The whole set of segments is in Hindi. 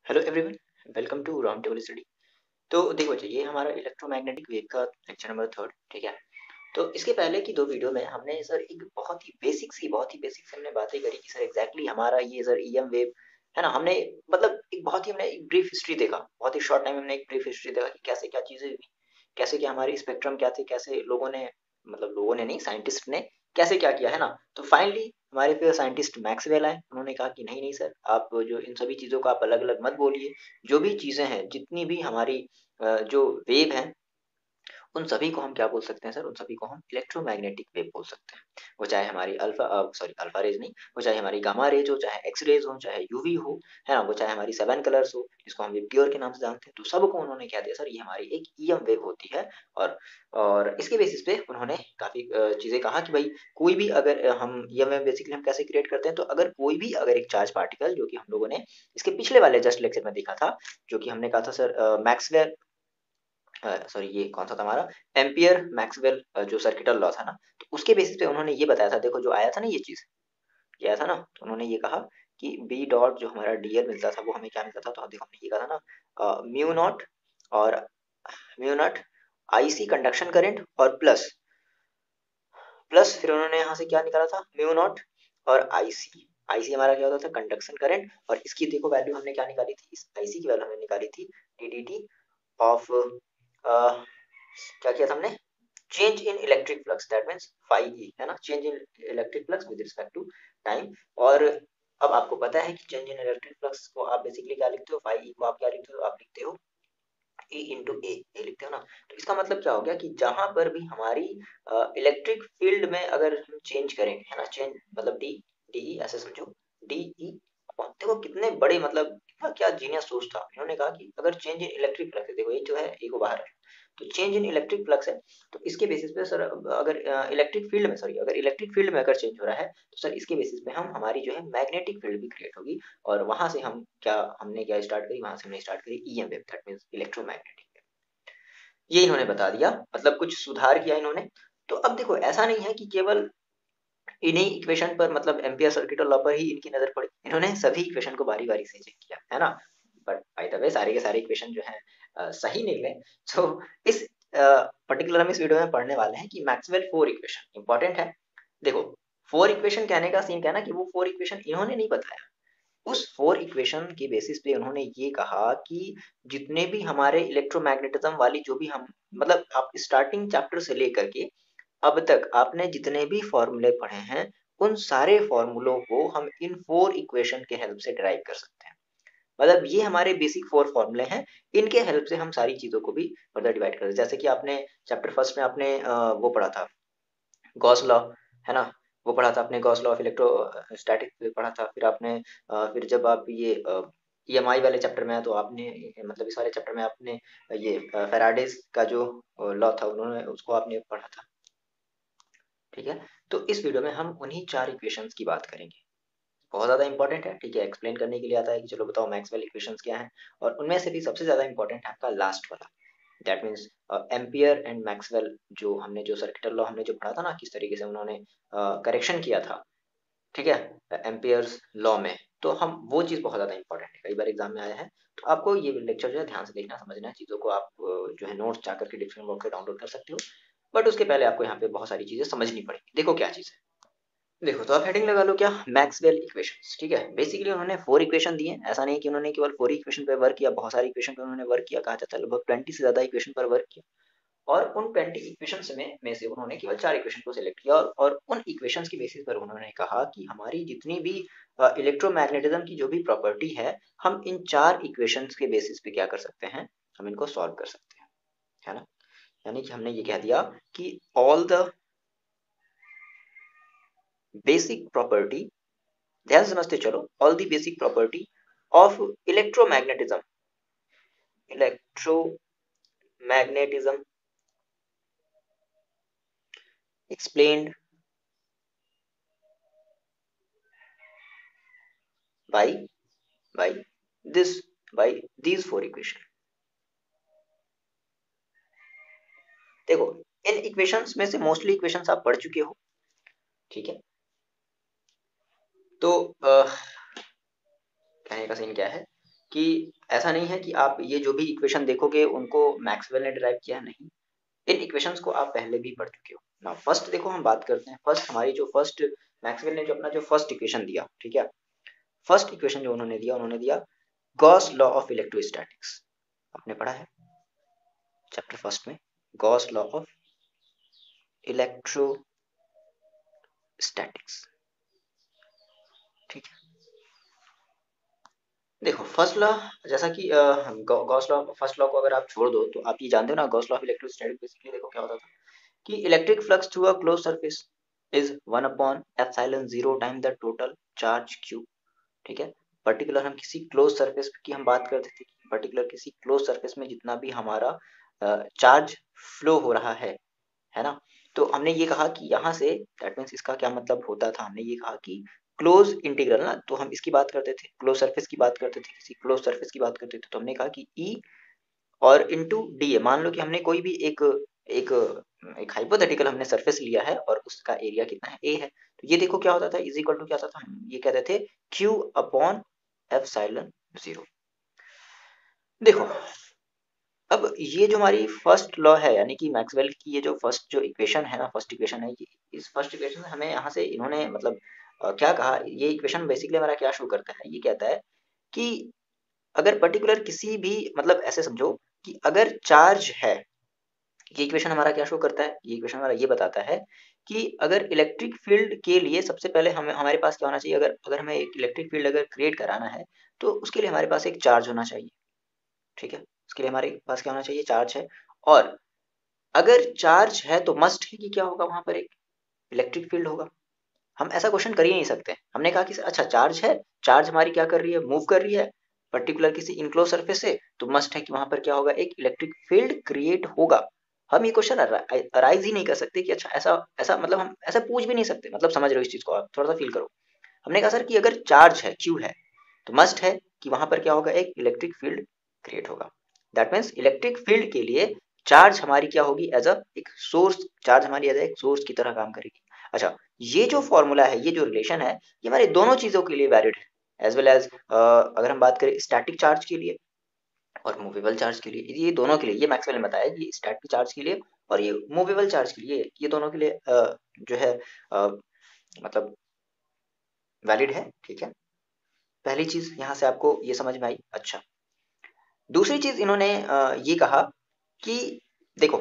Hello everyone, welcome to round table study. तो देखो बच्चों, ये हमारा इलेक्ट्रोमैग्नेटिक वेव का लेक्चर नंबर थर्ड, ठीक है। तो इसके पहले की दो वीडियो में हमने सर एक बहुत ही बेसिक से हमने बातें करी कि सर एग्जैक्टली हमारा ये सर ईएम वेव है ना। हमने मतलब एक बहुत ही हमने एक ब्रीफ हिस्ट्री देखा, बहुत ही शॉर्ट टाइम हमने एक ब्रीफ हिस्ट्री देखा कि कैसे क्या चीजें हुई, कैसे क्या हमारी स्पेक्ट्रम क्या थे, कैसे लोगों ने मतलब लोगों ने नहीं, साइंटिस्ट ने कैसे क्या किया है ना। तो फाइनली हमारे फिर साइंटिस्ट मैक्सवेल आए, उन्होंने कहा कि नहीं नहीं सर, आप जो इन सभी चीज़ों को आप अलग अलग मत बोलिए। जो भी चीज़ें हैं, जितनी भी हमारी जो वेव है, उन सभी को हम क्या बोल सकते हैं सर, उन सभी को हम इलेक्ट्रोमैग्नेटिक वेव बोल सकते हैं। वो चाहे हमारी अल्फा रेज नहीं, वो चाहे हमारी गामा रेज हो, चाहे एक्स रेज हो, चाहे यूवी हो, है ना, वो चाहे हमारी सेवन कलर्स हो जिसको हम विबग्योर के नाम से जानते हैं। तो सबको उन्होंने क्या दिया सर, ये हमारी एक ईएम वेव होती है। और इसके बेसिस पे उन्होंने काफी चीजें कहा कि भाई कोई भी अगर हम ईएम वेव बेसिकली हम कैसे क्रिएट करते हैं, तो अगर कोई भी अगर एक चार्ज पार्टिकल, जो कि हम लोगों ने इसके पिछले वाले जस्ट लेक्चर में देखा था, जो कि हमने कहा था सर मैक्सवेल, सॉरी ये कौन सा था हमारा, एम्पियर मैक्सवेल जो सर्किटल लॉ था ना। तो उसके बेसिस पे उन्होंने ये बताया था, देखो जो आया था ना, ये चीज ये आया था ना, तो उन्होंने ये कहा कि बी डॉट जो हमारा डीएल मिलता था वो हमें क्या मिलता था। तो देखो हमने ये कहा था ना, म्यू नॉट और mu naught IC conduction current और प्लस प्लस फिर उन्होंने यहाँ से क्या निकाला था, म्यू नॉट और आईसी। आईसी हमारा क्या होता था, कंडक्शन करंट। और इसकी देखो वैल्यू हमने क्या निकाली थी, इस आईसी की वैल्यू हमने निकाली थी डीडीटी ऑफ क्या किया था हमने, change in electric flux, that means phi E, है ना, change in electric flux with respect to time. और अब आपको पता है कि चेंज इन इलेक्ट्रिक फ्लक्स को आप बेसिकली क्या लिखते हो, फाई ई को आप क्या लिखते हो, आप लिखते हो ई इंटू ए लिखते हो ना। तो इसका मतलब क्या हो गया कि जहां पर भी हमारी इलेक्ट्रिक फील्ड में अगर हम चेंज करेंगे, है ना, चेंज मतलब डी डी ई ऐसे समझो, डी ई। देखो कितने बड़े मतलब इतना क्या जीनियस सोच था। इन्होंने कहा कि अगर चेंज इन इलेक्ट्रिक फ्लक्स है, देखो ये जो है ये को बाहर है, तो चेंज इन इलेक्ट्रिक फ्लक्स है। तो इसके बेसिस पे सर अगर इलेक्ट्रिक फील्ड में, सॉरी अगर इलेक्ट्रिक फील्ड में अगर चेंज हो रहा है, तो सर इसके बेसिस पे हम हमारी जो है मैग्नेटिक फील्ड भी क्रिएट होगी। और वहां से हम क्या, हमने क्या स्टार्ट करी, वहां से हमने स्टार्ट करी EM wave, that means electromagnetic wave. ये इन्होंने बता दिया, मतलब कुछ सुधार किया इन्होंने। तो अब देखो ऐसा नहीं है कि केवल इन्हीं इक्वेशन पर, मतलब एम्पियर सर्किट और लॉ पर ही इनकी नजर पड़ी, इन्होंने सभी इक्वेशन को बारी बारी से चेक किया, है ना। बट बाय द वे सारे के सारे इक्वेशन जो है सही निकले। तो इस पर्टिकुलर हम इस वीडियो में पढ़ने वाले हैं कि मैक्सवेल फोर इक्वेशन इंपॉर्टेंट है। देखो फोर इक्वेशन कहने का सीन क्या है ना, कि वो फोर इक्वेशन इन्होंने नहीं बताया, उस फोर इक्वेशन के बेसिस पे उन्होंने ये कहा कि जितने भी हमारे इलेक्ट्रोमैग्नेटिज्म वाली जो भी हम, मतलब आप स्टार्टिंग चैप्टर से लेकर के अब तक आपने जितने भी फॉर्मूले पढ़े हैं, उन सारे फॉर्मूलों को हम इन फोर इक्वेशन के हेल्प से डिराइव कर सकते हैं। मतलब ये हमारे बेसिक फोर फॉर्मूले हैं, इनके हेल्प से हम सारी चीजों को भी फर्दर डिवाइड कर सकते हैं। जैसे कि आपने चैप्टर फर्स्ट में आपने वो पढ़ा था, गॉस लॉ, है ना, वो पढ़ा था आपने, गॉस लॉ ऑफ इलेक्ट्रोस्टैटिक पढ़ा था। फिर आपने फिर जब आप ये ईएमआई वाले चैप्टर में है, तो आपने मतलब इस वाले चैप्टर में आपने ये फेराडेज का जो लॉ था, उन्होंने उसको आपने पढ़ा था, ठीक है। तो इस वीडियो में हम उन्हीं चार इक्वेशंस की बात करेंगे। बहुत ज्यादा इंपॉर्टेंट है, ठीक है, एक्सप्लेन करने के लिए आता है कि चलो बताओ मैक्सवेल इक्वेशंस क्या हैं। और उनमें से भी सबसे ज्यादा इंपॉर्टेंट है आपका लास्ट वाला, that means Ampere and Maxwell, जो हमने जो सर्किटल लॉ हमने जो पढ़ा था ना, किस तरीके से उन्होंने करेक्शन किया था, ठीक है, एम्पियर्स लॉ में। तो हम वो चीज़ बहुत ज़्यादा इंपॉर्टेंट है, कई बार एग्जाम में आया है। तो आपको ये लेक्चर जो है ध्यान से देखना, समझना है चीज़ों को। आप जो है नोट्स जाकर के डिस्क्रिप्शन बॉक्स से डाउनलोड कर सकते हो। बट उसके पहले आपको यहाँ पे बहुत सारी चीज़ें समझनी पड़ेगी। देखो क्या चीज़ है, देखो तो आप हेडिंग लगा लो क्या, मैक्सवेल इक्वेशंस, ठीक है। बेसिकली उन्होंने फोर इक्वेशन दिए, ऐसा नहीं कि उन्होंने केवल फोर इक्वेशन पे वर्क किया, बहुत सारी इक्वेशन पे उन्होंने वर्क किया, कहा जाता है लगभग 20 से ज्यादा इक्वेशन पर वर्क किया। और उन 20 इक्वेशंस में से उन्होंने केवल चार इक्वेशन को सिलेक्ट किया, और उन इक्वेशंस की बेसिस पर उन्होंने कहा कि हमारी जितनी भी इलेक्ट्रोमैग्नेटिज्म की जो भी प्रॉपर्टी है, हम इन चार इक्वेशंस के बेसिस पे क्या कर सकते हैं, हम इनको सॉल्व कर सकते हैं, है ना। यानी कि हमने ये कह दिया कि ऑल द बेसिक प्रॉपर्टी, ध्यान से समझते चलो, all the basic property of electromagnetism, electromagnetism explained by by this by these four equation। देखो इन इक्वेशंस में से मोस्टली इक्वेशंस आप पढ़ चुके हो, ठीक है। तो कहने का सीन क्या है कि ऐसा नहीं है कि आप ये जो भी इक्वेशन देखोगे उनको मैक्सवेल ने डिराइव किया, नहीं, इन इक्वेशंस को आप पहले भी पढ़ चुके हो ना। फर्स्ट देखो हम बात करते हैं, फर्स्ट हमारी जो फर्स्ट मैक्सवेल ने जो अपना जो फर्स्ट इक्वेशन दिया, ठीक है, फर्स्ट इक्वेशन जो उन्होंने दिया गॉस लॉ ऑफ इलेक्ट्रोस्टैटिक्स। आपने पढ़ा है चैप्टर फर्स्ट में, गॉस लॉ ऑफ इलेक्ट्रोस्टैटिक्स, ठीक है। देखो फर्स्ट लॉ, जैसा कि गॉस लॉ, फर्स्ट लॉ को अगर आप छोड़ दो तो आप ये जानते हो ना, Gauss law of electrostatics basically देखो क्या होता था कि electric flux through a close surface is 1 upon epsilon 0 time the total charge q, ठीक है। पर्टिकुलर हम किसी क्लोज सरफेस की हम बात करते थे कि पर्टिकुलर किसी क्लोज सरफेस में जितना भी हमारा चार्ज फ्लो हो रहा है ना। तो हमने ये कहा कि यहाँ से दैट मीन्स इसका क्या मतलब होता था, हमने ये कहा कि क्लोज इंटीग्रल ना, तो हम इसकी बात करते थे, क्लोज सरफेस की बात करते थे, किसी क्लोज सरफेस की बात करते थे, तो हमने कहा कि ई और इनटू डी ए, मान लो कि हमने कोई भी एक एक एक हाइपोथेटिकल हमने सरफेस लिया है और उसका एरिया कितना है, ए है, तो ये देखो क्या होता था, इज इक्वल टू क्या होता था, हम ये कहते थे क्यू अपॉन एप्सिलॉन 0। देखो अब ये जो हमारी फर्स्ट लॉ है, यानी कि मैक्सवेल की ये जो फर्स्ट जो इक्वेशन है ना, फर्स्ट इक्वेशन है, ये इस फर्स्ट इक्वेशन से हमें यहाँ से इन्होंने मतलब क्या कहा, ये इक्वेशन बेसिकली हमारा क्या शो करता है, ये कहता है कि अगर पर्टिकुलर किसी भी मतलब ऐसे समझो कि अगर चार्ज है, ये इक्वेशन हमारा क्या शो करता है, ये इक्वेशन हमारा ये बताता है कि अगर इलेक्ट्रिक फील्ड के लिए सबसे पहले हमें हमारे पास क्या होना चाहिए, अगर अगर हमें एक इलेक्ट्रिक फील्ड अगर क्रिएट कराना है तो उसके लिए हमारे पास एक चार्ज होना चाहिए, ठीक है। उसके लिए हमारे पास क्या होना चाहिए, चार्ज है, और अगर चार्ज है तो मस्ट है कि क्या होगा, वहां पर एक इलेक्ट्रिक फील्ड होगा। हम ऐसा क्वेश्चन कर ही नहीं सकते, हमने कहा कि अच्छा चार्ज है, चार्ज हमारी क्या कर रही है, मूव कर रही है पर्टिकुलर किसी इनक्लोज सरफेस से, तो मस्ट है कि वहां पर क्या होगा, एक इलेक्ट्रिक फील्ड क्रिएट होगा। हम ये क्वेश्चन अराइज ही नहीं कर सकते कि अच्छा ऐसा ऐसा मतलब हम ऐसा पूछ भी नहीं सकते, मतलब समझ रहे हो इस चीज को, आप थोड़ा सा फील करो। हमने कहा सर कि अगर चार्ज है, क्यू है, तो मस्ट है कि वहां पर क्या होगा, एक इलेक्ट्रिक फील्ड क्रिएट होगा। दैट मीन्स इलेक्ट्रिक फील्ड के लिए चार्ज हमारी क्या होगी, एज अ एक सोर्स, चार्ज हमारी एज एक सोर्स की तरह काम करेगी। अच्छा, ये जो फॉर्मूला है, ये जो रिलेशन है, ये हमारे दोनों चीजों के लिए वैलिड है, एज वेल एज अगर हम बात करें स्टैटिक चार्ज के लिए और मूवेबल चार्ज के लिए, ये दोनों के लिए, ये मैक्सवेल ने बताया कि स्टैटिक चार्ज के लिए और ये मूवेबल चार्ज के लिए, ये दोनों के लिए जो है मतलब वैलिड है, ठीक है। पहली चीज यहाँ से आपको ये समझ में आई। अच्छा, दूसरी चीज इन्होंने ये कहा कि देखो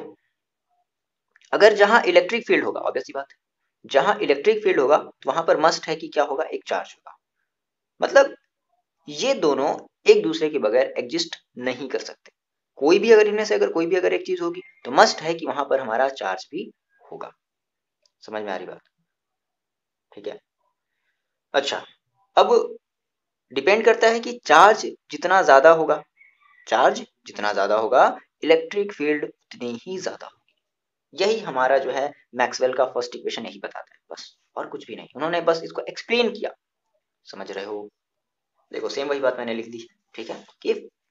अगर जहां इलेक्ट्रिक फील्ड होगा, ऑब्वियस सी बात है, जहां इलेक्ट्रिक फील्ड होगा तो वहां पर मस्ट है कि क्या होगा, एक चार्ज होगा। मतलब ये दोनों एक दूसरे के बगैर एग्जिस्ट नहीं कर सकते, कोई भी अगर इनमें से अगर कोई भी अगर एक चीज होगी तो मस्ट है कि वहां पर हमारा चार्ज भी होगा। समझ में आ रही बात, ठीक है। अच्छा, अब डिपेंड करता है कि चार्ज जितना ज्यादा होगा, चार्ज जितना ज्यादा होगा इलेक्ट्रिक फील्ड उतनी ही ज्यादा होगी। यही हमारा जो है मैक्सवेल का फर्स्ट इक्वेशन यही बताता है, बस और कुछ भी नहीं, उन्होंने बस इसको एक्सप्लेन किया। समझ रहे हो, देखो सेम वही बात मैंने लिख दी, ठीक है, कि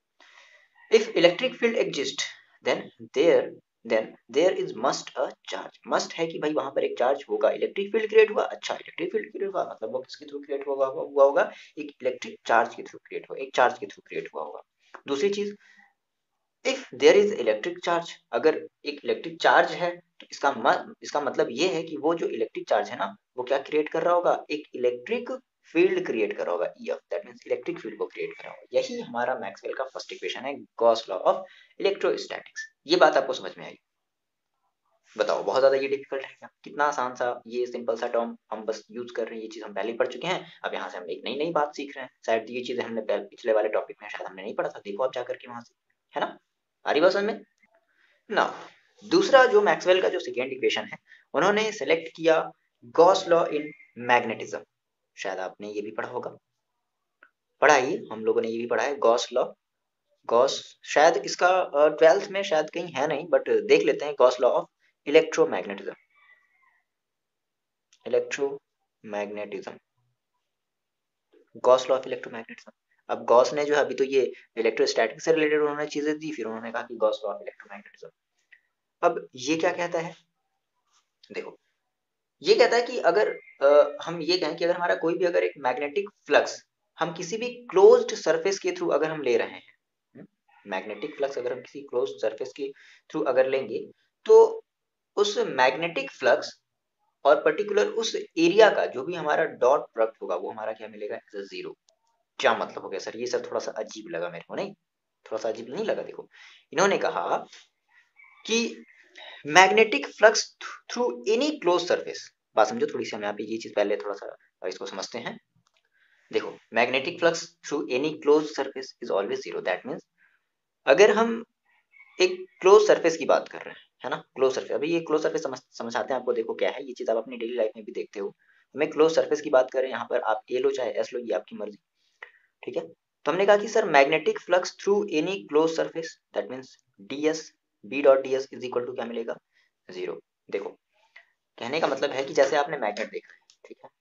if electric field exists then there then there is must a charge, must है कि भाई वहां पर एक चार्ज होगा, इलेक्ट्रिक फील्ड क्रिएट हुआ, अच्छा इलेक्ट्रिक फील्ड क्रिएट हुआ मतलब वो किसके थ्रू क्रिएट हुआ होगा, एक इलेक्ट्रिक चार्ज के थ्रू क्रिएट हुआ, एक चार्ज के थ्रू क्रिएट हुआ होगा। दूसरी चीज, if there is electric charge, अगर एक इलेक्ट्रिक चार्ज है तो इसका मतलब ये है कि वो जो इलेक्ट्रिक चार्ज है ना, वो क्या क्रिएट कर रहा होगा, एक इलेक्ट्रिक फील्ड क्रिएट कर रहा होगा, EF, that means electric field को क्रिएट कर रहा होगा। यही हमारा मैक्सवेल का फर्स्ट इक्वेशन है, गॉस लॉ ऑफ इलेक्ट्रोस्टैटिक्स। ये बात आपको समझ में आई? बताओ बहुत ज्यादा ये डिफिकल्ट है क्या, कितना आसान सा ये सिंपल सा टर्म हम बस यूज कर रहे हैं, ये चीज हम पहले ही पढ़ चुके हैं, अब यहाँ से हम एक नई नई बात सीख रहे हैं, शायद ये चीजें हमने पिछले वाले टॉपिक में शायद हमने नहीं पढ़ा था, देखो आप जाकर के वहां से, है ना, आ रही बात समझ में ना। दूसरा जो मैक्सवेल का जो सेकेंड इक्वेशन है, उन्होंने सेलेक्ट किया गॉस लॉ इन मैग्नेटिज्म। शायद आपने ये भी पढ़ा होगा, पढ़ा ही, हम लोगों ने ये भी पढ़ा है गॉस लॉ, गॉस, शायद इसका 12th में शायद कहीं है नहीं, बट देख लेते हैं, Gauss law of electromagnetism, electromagnetism, Gauss law of electromagnetism. अब गॉस ने जो है अभी तो ये इलेक्ट्रोस्टैटिक से रिलेटेड उन्होंने चीजें दी, फिर उन्होंने कहा कि गॉस लॉ ऑफ इलेक्ट्रोमैग्नेटिज्म। अब ये क्या कहता है, देखो ये कहता है कि अगर हम ये कहें कि अगर हमारा कोई भी अगर एक मैग्नेटिक फ्लक्स हम किसी भी क्लोज्ड सरफेस के थ्रू अगर हम ले रहे हैं, मैग्नेटिक फ्लक्स अगर हम किसी क्लोज्ड सरफेस के थ्रू अगर लेंगे, तो उस मैग्नेटिक फ्लक्स और पर्टिकुलर उस एरिया का जो भी हमारा डॉट प्रोडक्ट होगा वो हमारा क्या मिलेगा, एज अ जीरो। क्या मतलब हो गया सर, ये सब थोड़ा सा अजीब लगा मेरे को, नहीं थोड़ा सा अजीब नहीं लगा? देखो, इन्होंने कहा कि magnetic flux through any close surface, बात समझो थोड़ी सी, हम यहाँ पे ये चीज पहले थोड़ा सा इसको समझते हैं। देखो, magnetic flux through any close surface is always zero. That means अगर हम एक क्लोज सरफेस की बात कर रहे हैं, है ना, क्लोज सरफेस, अभी ये क्लोज सरफेस समझाते हैं आपको। देखो क्या है ये चीज, आप अपनी डेली लाइफ में भी देखते हो। हमें क्लोज सरफेस की बात करें, यहाँ पर आप ए लो चाहे एस लो, ये आपकी मर्जी, ठीक है। तो हमने कहा कि sir magnetic flux through any close surface, that means d s, B dot d s is equal to क्या मिलेगा, जीरो। देखो, कहने का मतलब है कि जैसे आपने मैग्नेट देखा है, ठीक है,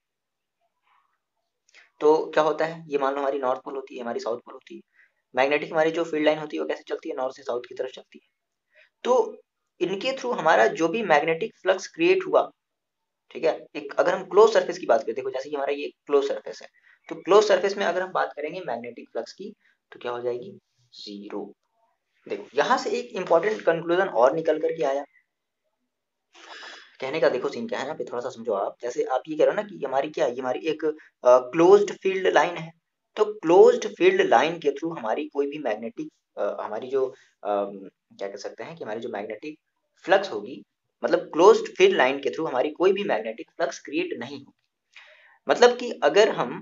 तो क्या होता है, ये मान लो हमारी नॉर्थ पोल होती है, हमारी साउथ पोल होती है। मैग्नेटिक हमारी जो फील्ड लाइन होती है वो कैसे चलती है, नॉर्थ से साउथ की तरफ चलती है। तो इनके थ्रू हमारा जो भी मैग्नेटिक फ्लक्स क्रिएट हुआ, ठीक है, एक अगर हम क्लोज सरफेस की बात करें, देखो जैसे कि हमारा ये क्लोज सरफेस है, तो क्लोज सरफेस में अगर हम बात करेंगे मैग्नेटिक फ्लक्स की, तो क्या हो जाएगी, जीरो। देखो यहां से एक इंपॉर्टेंट कंक्लूजन और निकल करके आया। कहने का देखो सीन क्या है ना, पे थोड़ा सा समझो आप। जैसे आप ये कह रहे हो ना कि हमारी क्या है, ये हमारी एक क्लोज्ड फील्ड लाइन है। तो क्लोज्ड फील्ड लाइन के थ्रू हमारी कोई भी मैग्नेटिक, हमारी जो क्या कह सकते हैं कि हमारी जो मैग्नेटिक फ्लक्स होगी, मतलब क्लोज्ड फील्ड लाइन के थ्रू हमारी कोई भी मैग्नेटिक फ्लक्स क्रिएट नहीं होगी। मतलब कि अगर हम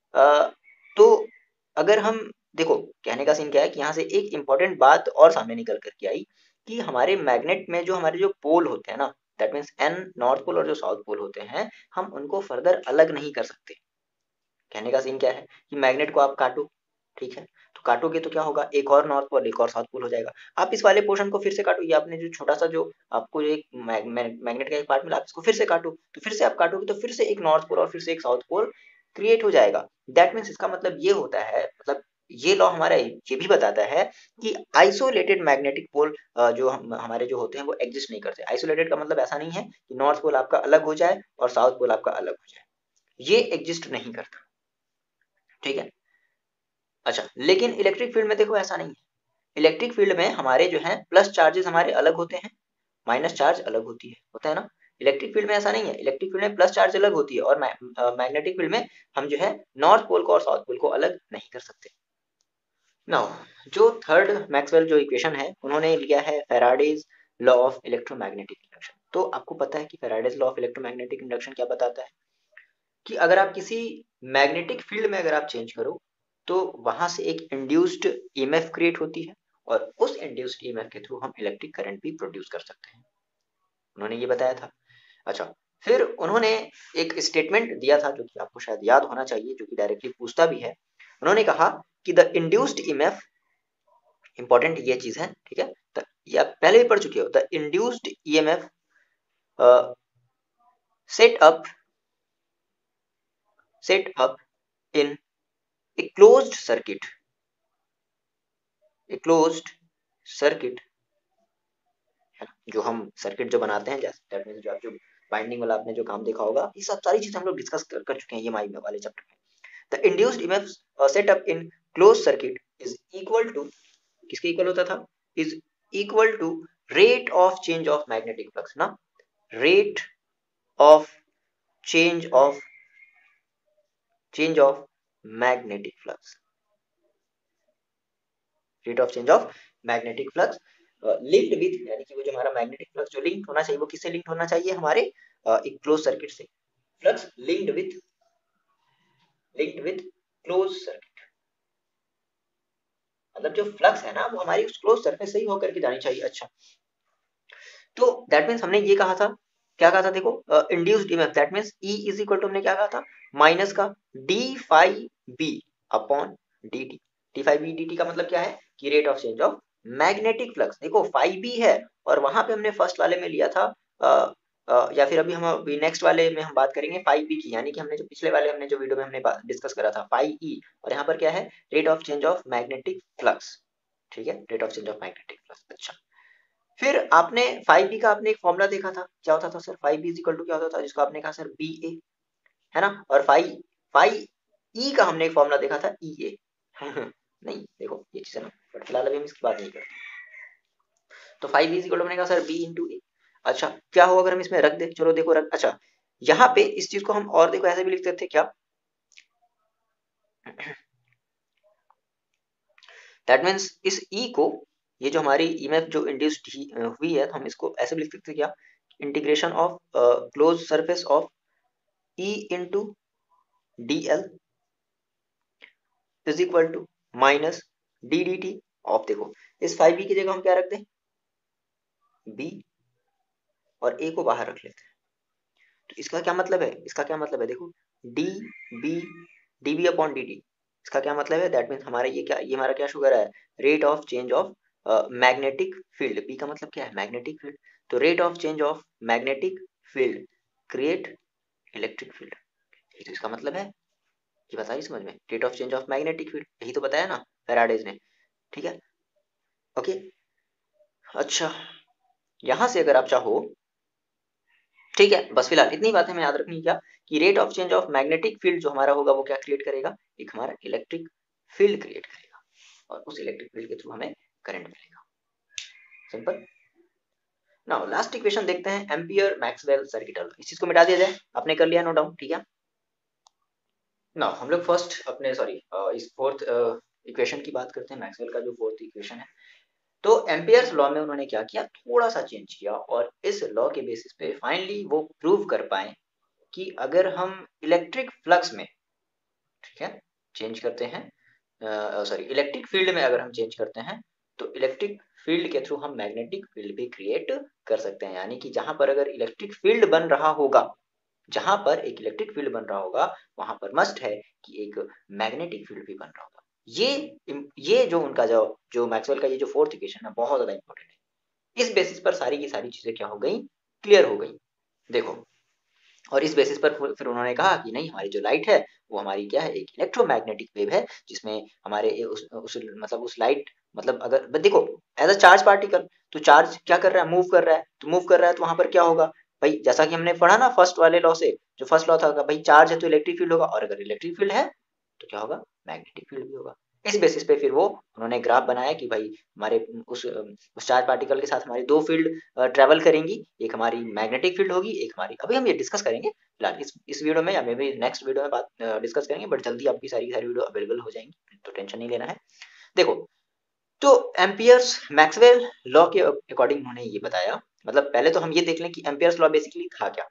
तो अगर हम देखो, कहने का सीन क्या है कि यहाँ से एक इंपॉर्टेंट बात और सामने निकल करके आई कि हमारे मैग्नेट में जो हमारे जो पोल होते हैं ना, that means an north pole और जो साउथ पोल होते हैं, हम उनको फर्दर अलग नहीं कर सकते। कहने का सीन क्या है कि मैग्नेट को आप काटो, ठीक है, तो काटोगे तो क्या होगा, एक और नॉर्थ पोल एक और साउथ पोल हो जाएगा। आप इस वाले पोर्शन को फिर से काटो, ये आपने जो छोटा सा जो आपको जो एक मैग्नेट का एक पार्ट मिला, आप इसको फिर से काटो, तो फिर से आप काटोगे तो फिर से एक नॉर्थ पोल और फिर से एक साउथ पोल क्रिएट हो जाएगा। दैट मीन्स इसका मतलब ये होता है, मतलब ये लॉ हमारा ये भी बताता है कि आइसोलेटेड मैग्नेटिक पोल जो हमारे जो होते हैं वो एग्जिस्ट नहीं करते। आइसोलेटेड का मतलब ऐसा नहीं है कि नॉर्थ पोल आपका अलग हो जाए और साउथ पोल आपका अलग हो जाए, ये एग्जिस्ट नहीं करता, ठीक है। अच्छा, लेकिन इलेक्ट्रिक फील्ड में देखो ऐसा नहीं है। इलेक्ट्रिक फील्ड में हमारे जो है प्लस चार्जेस हमारे अलग होते हैं, माइनस चार्ज अलग होती है, होता है ना। इलेक्ट्रिक फील्ड में ऐसा नहीं है, इलेक्ट्रिक फील्ड में प्लस चार्ज अलग होती है, और मैग्नेटिक फील्ड में हम जो है नॉर्थ पोल को और साउथ पोल को अलग नहीं कर सकते। नाउ, जो थर्ड मैक्सवेल जो इक्वेशन है, उन्होंने लिया है Faraday's law of electromagnetic induction. तो आपको पता है कि Faraday's law of electromagnetic induction क्या बताता है कि अगर आप किसी मैग्नेटिक फील्ड में अगर आप चेंज करो, तो वहां से एक इंड्यूस्ड ईएमएफ क्रिएट होती है, और उस इंड्यूस्ड ईएमएफ के थ्रू हम इलेक्ट्रिक करंट भी प्रोड्यूस कर सकते हैं। उन्होंने ये बताया था। अच्छा, फिर उन्होंने एक स्टेटमेंट दिया था जो कि आपको शायद याद होना चाहिए, जो कि डायरेक्टली पूछता भी है। उन्होंने कहा कि द इंड्यूस्ड ईएमएफ, इंपॉर्टेंट ये चीज है, ठीक है, ये आप पहले भी पढ़ चुके हो, the induced EMF set up set up in a closed circuit, a closed circuit, है ना, जो हम सर्किट जो बनाते हैं, जैसे दैट मींस जो आप जो बाइंडिंग वाला आपने जो काम देखा होगा, ये सब सारी चीजें हम लोग डिस्कस कर चुके हैं ये माई में वाले चैप्टर में। The induced EMF setup in close circuit is equal to, किसके इक्वल होता था, is equal to rate of change of magnetic flux ना, rate of change of magnetic flux, rate of change of magnetic flux linked with, यानी कि वो जो हमारा मैग्नेटिक फ्लक्स जो लिंक होना चाहिए वो किससे लिंक होना चाहिए, हमारे एक क्लोज सर्किट से। Flux linked with close circuit, मतलब जो फ्लक्स है ना वो हमारी उस क्लोज सर्फेस से ही होकर के जानी चाहिए। अच्छा, तो दैट मीन्स हमने ये कहा था, क्या कहा था, देखो induced EMF, that means E is equal to, हमने क्या कहा था, माइनस का D phi B upon D T. D phi B D T का मतलब क्या है कि rate of change of magnetic flux. देखो फाई बी है, और वहां पे हमने फर्स्ट वाले में लिया था या फिर अभी हम अभी नेक्स्ट वाले में हम बात करेंगे फाई बी की, यानी कि हमने जो पिछले वाले हमने जो वीडियो में हमने डिस्कस करा था फाई ई, और यहाँ पर क्या है, rate of change of magnetic flux, ठीक है, rate of change of magnetic flux. अच्छा, फिर आपने फाइव बी का आपने एक फॉर्मूला देखा था, क्या होता था sir, five B is equal to क्या होता था, जिसको आपने कहा सर बी ए, है ना, और फाइव फाइव ई का हमने एक फॉर्मूला देखा था ई ए नहीं देखो ये चीज है ना, बट फिलहाल अभी हम इसकी बात नहीं करते। तो 5 इज इक्वल टू मैंने कहा सर बी इंटू ए। अच्छा क्या होगा अगर हम इसमें रख दे, चलो देखो रख, अच्छा यहाँ पे इस चीज को हम और देखो ऐसे भी लिख सकते थे क्या, दैट मीन्स इस ई को, ये जो हमारी ईएमएफ जो इंड्यूस्ड हुई है, तो हम इसको ऐसे भी लिख सकते हैं क्या, integration of close surface of E into D L is equal to minus D D T of, देखो इस 5 की जगह हम क्या रख दें, बी, और ए को बाहर रख लेते हैं। तो इसका क्या मतलब है, इसका क्या मतलब है देखो, D B, D B upon D T, इसका क्या मतलब है, दैट मीन्स हमारा ये क्या, ये हमारा क्या शो कर रहा है, rate of change of magnetic field, B का मतलब क्या है, मैग्नेटिक फील्ड। तो rate of change of magnetic field create electric field, ये तो इसका मतलब है, ये बताइए समझ में, rate of change of magnetic field, यही तो बताया ना फैराडेज ने, ठीक है, ओके। अच्छा यहां से अगर आप चाहो, ठीक है, बस फिलहाल इतनी बातें हमें याद रखनी, क्या कि rate of change of magnetic field जो हमारा होगा वो क्या क्रिएट करेगा, एक हमारा इलेक्ट्रिक फील्ड क्रिएट करेगा, और उस इलेक्ट्रिक फील्ड के थ्रू हमें करंट मिलेगा, सिंपल। नाउ लास्ट इक्वेशन देखते हैं, एम्पियर मैक्सवेल सर्किट, इस चीज को मिटा दिया जाए, आपने कर लिया नो डाउट, ठीक है। नाउ हम लोग फर्स्ट अपने सॉरी इस फोर्थ इक्वेशन की बात करते हैं, मैक्सवेल का जो फोर्थ इक्वेशन है। तो एम्पियर्स लॉ में उन्होंने क्या किया, थोड़ा सा चेंज किया, और इस लॉ के बेसिस पे फाइनली वो प्रूव कर पाए कि अगर हम इलेक्ट्रिक फ्लक्स में, ठीक है, चेंज करते हैं, सॉरी इलेक्ट्रिक फील्ड में अगर हम चेंज करते हैं, तो इलेक्ट्रिक फील्ड के थ्रू हम मैग्नेटिक फील्ड भी क्रिएट कर सकते हैं, यानी कि जहां पर अगर इलेक्ट्रिक फील्ड बन रहा होगा, जहां पर एक इलेक्ट्रिक फील्ड बन रहा होगा, वहां पर मस्ट है कि एक मैग्नेटिक फील्ड भी बन रहा होगा। ये जो उनका जो जो मैक्सवेल का ये जो फोर्थ इक्वेशन है बहुत ज्यादा इंपॉर्टेंट है, इस बेसिस पर सारी की सारी चीजें क्या हो गई, क्लियर हो गई, देखो। और इस बेसिस पर फिर उन्होंने कहा कि नहीं, हमारी जो लाइट है वो हमारी क्या है, एक इलेक्ट्रोमैग्नेटिक वेव है, जिसमें हमारे उस मतलब उस लाइट, मतलब अगर देखो एज अ चार्ज पार्टिकल, तो चार्ज क्या कर रहा है, मूव कर रहा है, तो मूव कर रहा है तो वहां पर क्या होगा भाई, जैसा कि हमने पढ़ा ना फर्स्ट वाले लॉ से, जो फर्स्ट लॉ था भाई, चार्ज है तो इलेक्ट्रिक फील्ड होगा, और अगर इलेक्ट्रिक फील्ड है तो क्या होगा, मैग्नेटिक फील्ड भी होगा। इस बेसिस पे फिर वो उन्होंने ग्राफ बनाया कि भाई हमारे उस चार्ज पार्टिकल के साथ हमारी दो फील्ड ट्रेवल करेंगी, एक हमारी मैग्नेटिक फील्ड होगी, एक हमारी, अभी हम ये डिस्कस करेंगे फिलहाल इस वीडियो में, या मे बी नेक्स्ट वीडियो में बात डिस्कस करेंगे, बट जल्दी आपकी सारी की सारी वीडियो अवेलेबल हो जाएंगी, तो टेंशन नहीं लेना है। देखो तो एम्पियर्स मैक्सवेल लॉ के अकॉर्डिंग उन्होंने ये बताया, मतलब पहले तो हम ये देख लें कि एम्पियर्स लॉ बेसिकली था क्या।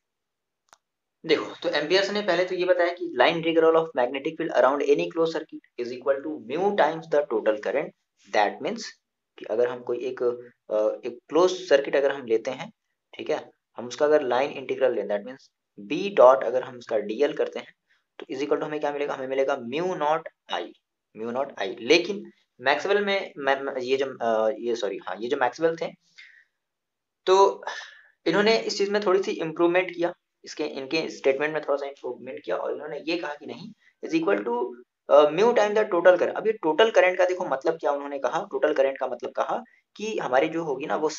देखो तो एम्पियर्स ने पहले तो ये बताया कि line integral of magnetic field around any close circuit is equal to mu times the total current, that means कि अगर हम कोई एक क्लोज सर्किट अगर हम लेते हैं, ठीक है, हम उसका अगर लाइन इंटीग्रल लें, दैट मीन्स बी डॉट अगर हम उसका डीएल करते हैं, तो इज इक्वल टू हमें क्या मिलेगा, हमें मिलेगा mu not I, mu not I. लेकिन मैक्सवेल में ये जो ये सॉरी हाँ ये जो मैक्सवेल थे, तो इन्होंने इस चीज में थोड़ी सी इंप्रूवमेंट किया, इसके इनके स्टेटमेंट में थोड़ा सा इंप्रूवमेंट किया, और इन्होंने ये कहा कि नहीं, is equal to mu time the total current. अब ये टोटल करंट का देखो मतलब क्या, उन्होंने कहा टोटल करंट का मतलब कहा कि हमारी जो होगी ना वो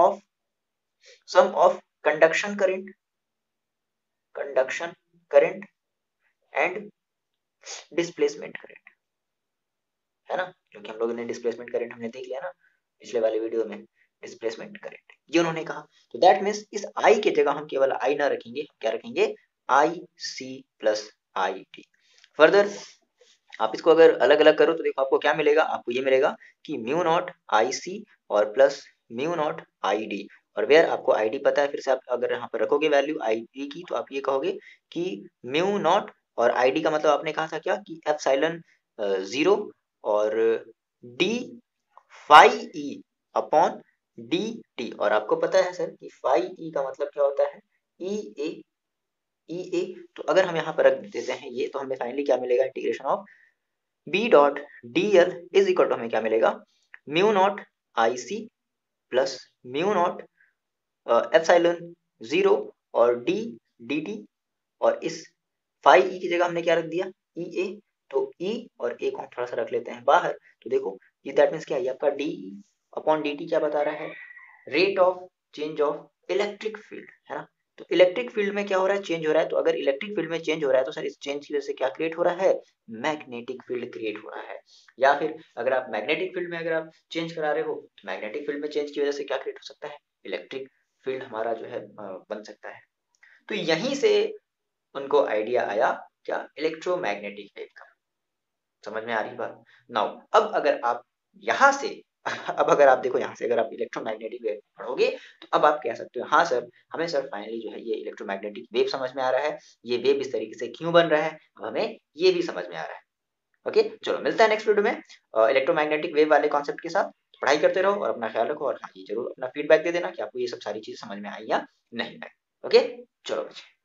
sum of conduction current, conduction current and displacement current, है ना, क्योंकि हम लोगों ने डिस्प्लेसमेंट करंट हमने देख लिया ना पिछले वाले वीडियो में, डिस्प्लेसमेंट करंट ये उन्होंने कहा। तो दैट मीन्स इस आई के जगह हम केवल आई ना रखेंगे, क्या रखेंगे, I C plus I T. Further आप इसको अगर अलग अलग करो तो देखो आपको क्या मिलेगा, आपको ये मिलेगा कि म्यू नॉट आई सी और plus mu not I D, और वेयर आपको आई डी पता है, फिर से आप अगर यहाँ पर रखोगे वैल्यू आई डी की, तो आप ये कहोगे कि म्यू नॉट, और आई डी का मतलब आपने कहा था क्या कि एप्सिलॉन जीरो, और D phi E upon D T, और आपको पता है सर कि फाई ई का मतलब क्या होता है, ई ए, ई ए। तो अगर हम यहाँ पर रख देते हैं ये, तो हमें फाइनली क्या मिलेगा, integration of B dot D L is equal to हमें क्या मिलेगा, mu not I C plus mu not epsilon zero और डी डी टी, और इस फाई ई की जगह हमने क्या रख दिया, ई ए। तो ई और ए को हम थोड़ा सा रख लेते हैं बाहर, तो देखो ये दैट मीन्स क्या है, ये आपका डी अपॉन डी टी क्या बता रहा है, rate of change of electric field, है ना। तो इलेक्ट्रिक फील्ड में क्या हो रहा है, चेंज हो रहा है। तो अगर इलेक्ट्रिक फील्ड में चेंज हो रहा है तो सर इस चेंज की वजह से क्या क्रिएट हो रहा है, मैग्नेटिक फील्ड क्रिएट हो रहा है। या फिर अगर आप मैग्नेटिक फील्ड में अगर आप चेंज करा रहे हो तो मैग्नेटिक फील्ड में चेंज की वजह से क्या क्रिएट हो सकता है, इलेक्ट्रिक फील्ड हमारा जो है बन सकता है। तो यहीं से उनको आइडिया आया क्या, इलेक्ट्रोमैग्नेटिक वेव का। समझ में आ रही बात। नाउ अब अगर आप यहाँ से अब अगर आप देखो यहाँ से अगर आप इलेक्ट्रोमैग्नेटिक वेव पढ़ोगे तो अब आप कह सकते हो हाँ सर, हमें सर फाइनली जो है ये इलेक्ट्रोमैग्नेटिक वेव समझ में आ रहा है, ये वेव इस तरीके से क्यों बन रहा है, अब हमें ये भी समझ में आ रहा है। ओके, चलो मिलता है नेक्स्ट वीडियो में इलेक्ट्रोमैग्नेटिक वेव वाले कॉन्सेप्ट के साथ। पढ़ाई करते रहो और अपना ख्याल रखो, और हाँ ये जरूर अपना फीडबैक दे देना कि आपको ये सब सारी चीजें समझ में आई या नहीं आई। ओके, चलो बच्चे।